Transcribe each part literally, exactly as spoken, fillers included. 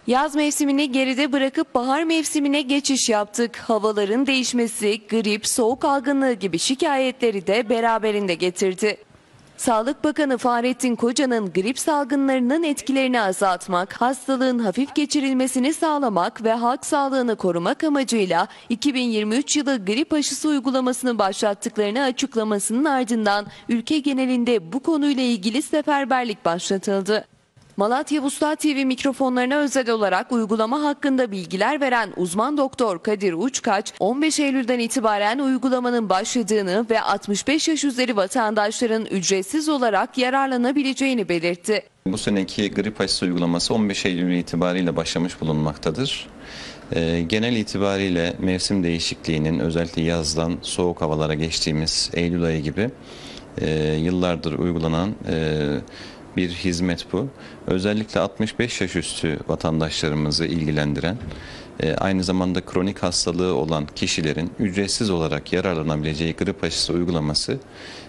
Yaz mevsimini geride bırakıp bahar mevsimine geçiş yaptık. Havaların değişmesi, grip, soğuk algınlığı gibi şikayetleri de beraberinde getirdi. Sağlık Bakanı Fahrettin Koca'nın grip salgınlarının etkilerini azaltmak, hastalığın hafif geçirilmesini sağlamak ve halk sağlığını korumak amacıyla iki bin yirmi üç yılı grip aşısı uygulamasını başlattıklarını açıklamasının ardından ülke genelinde bu konuyla ilgili seferberlik başlatıldı. Malatya Vuslat T V mikrofonlarına özel olarak uygulama hakkında bilgiler veren uzman doktor Kadir Uçkaç, on beş Eylül'den itibaren uygulamanın başladığını ve altmış beş yaş üzeri vatandaşların ücretsiz olarak yararlanabileceğini belirtti. Bu seneki grip aşısı uygulaması on beş Eylül itibariyle başlamış bulunmaktadır. E, genel itibariyle mevsim değişikliğinin özellikle yazdan soğuk havalara geçtiğimiz Eylül ayı gibi e, yıllardır uygulanan e, bir hizmet bu. Özellikle altmış beş yaş üstü vatandaşlarımızı ilgilendiren, e, aynı zamanda kronik hastalığı olan kişilerin ücretsiz olarak yararlanabileceği grip aşısı uygulamasını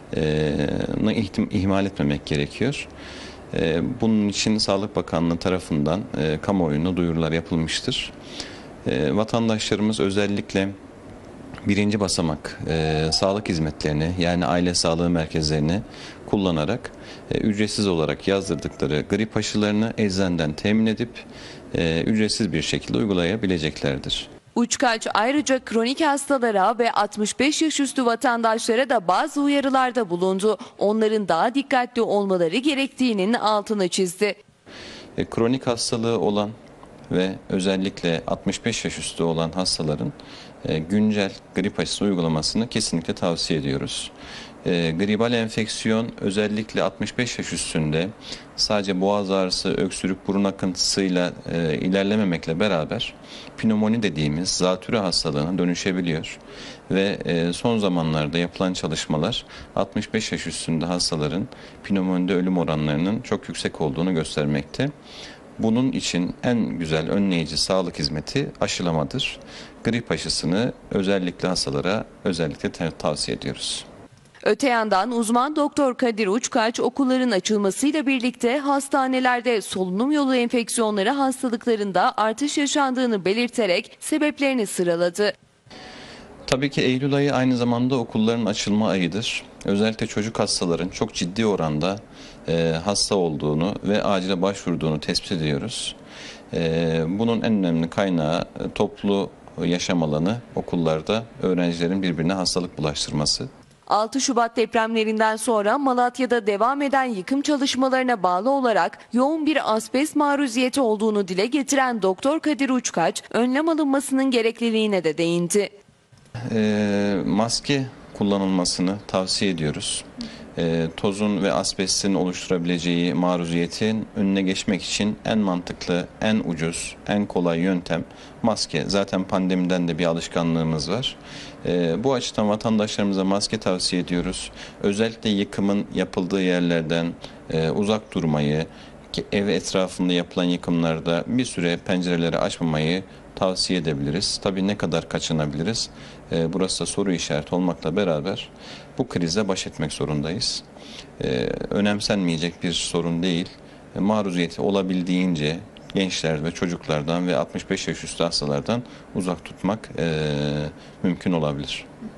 e, ihmal etmemek gerekiyor. E, bunun için Sağlık Bakanlığı tarafından e, kamuoyuna duyurular yapılmıştır. E, vatandaşlarımız özellikle birinci basamak e, sağlık hizmetlerini, yani aile sağlığı merkezlerini kullanarak e, ücretsiz olarak yazdırdıkları grip aşılarını eczaneden temin edip e, ücretsiz bir şekilde uygulayabileceklerdir. Uçkaç ayrıca kronik hastalara ve altmış beş yaş üstü vatandaşlara da bazı uyarılarda bulundu. Onların daha dikkatli olmaları gerektiğinin altını çizdi. E, kronik hastalığı olan ve özellikle altmış beş yaş üstü olan hastaların e, güncel grip aşısı uygulamasını kesinlikle tavsiye ediyoruz. E, gribal enfeksiyon özellikle altmış beş yaş üstünde sadece boğaz ağrısı, öksürük, burun akıntısıyla e, ilerlememekle beraber pnömoni dediğimiz zatürre hastalığına dönüşebiliyor. Ve e, son zamanlarda yapılan çalışmalar altmış beş yaş üstünde hastaların pnömonide ölüm oranlarının çok yüksek olduğunu göstermekte. Bunun için en güzel önleyici sağlık hizmeti aşılamadır. Grip aşısını özellikle hastalara özellikle tavsiye ediyoruz. Öte yandan uzman doktor Kadir Uçkaç, okulların açılmasıyla birlikte hastanelerde solunum yolu enfeksiyonları hastalıklarında artış yaşandığını belirterek sebeplerini sıraladı. Tabii ki Eylül ayı aynı zamanda okulların açılma ayıdır. Özellikle çocuk hastaların çok ciddi oranda e, hasta olduğunu ve acile başvurduğunu tespit ediyoruz. E, bunun en önemli kaynağı e, toplu yaşam alanı, okullarda öğrencilerin birbirine hastalık bulaştırması. altı Şubat depremlerinden sonra Malatya'da devam eden yıkım çalışmalarına bağlı olarak yoğun bir asbest maruziyeti olduğunu dile getiren Doktor Kadir Uçkaç, önlem alınmasının gerekliliğine de değindi. E, maske kullanılmasını tavsiye ediyoruz. E, tozun ve asbestin oluşturabileceği maruziyetin önüne geçmek için en mantıklı, en ucuz, en kolay yöntem maske. Zaten pandemiden de bir alışkanlığımız var. E, bu açıdan vatandaşlarımıza maske tavsiye ediyoruz. Özellikle yıkımın yapıldığı yerlerden e, uzak durmayı, ev etrafında yapılan yıkımlarda bir süre pencereleri açmamayı tavsiye edebiliriz. Tabii ne kadar kaçınabiliriz? Ee, burası da soru işareti olmakla beraber bu krizle baş etmek zorundayız. Ee, önemsenmeyecek bir sorun değil. E, maruziyeti olabildiğince gençler ve çocuklardan ve altmış beş yaş üstü hastalardan uzak tutmak e, mümkün olabilir.